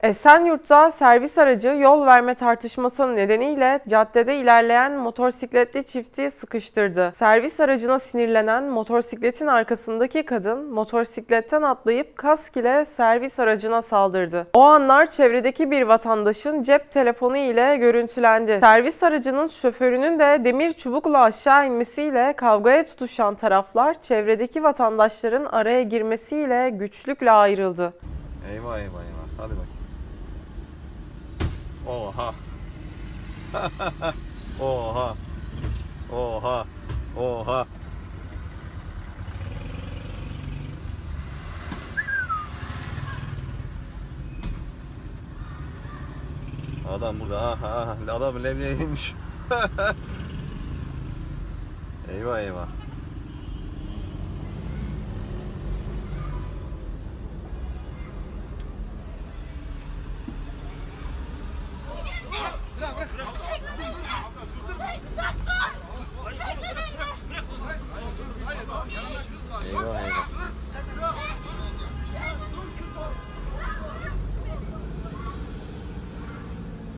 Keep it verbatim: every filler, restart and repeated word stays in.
Esenyurt'ta servis aracı yol verme tartışması nedeniyle caddede ilerleyen motosikletli çifti sıkıştırdı. Servis aracına sinirlenen motosikletin arkasındaki kadın motosikletten atlayıp kask ile servis aracına saldırdı. O anlar çevredeki bir vatandaşın cep telefonu ile görüntülendi. Servis aracının şoförünün de demir çubukla aşağı inmesiyle kavgaya tutuşan taraflar çevredeki vatandaşların araya girmesiyle güçlükle ayrıldı. Eyvah eyvah eyvah. Hadi bakayım. Oha. Oha. Oha. Oha. Adam burada. Aha, aha. Adam levyeymiş. Eyvah eyvah.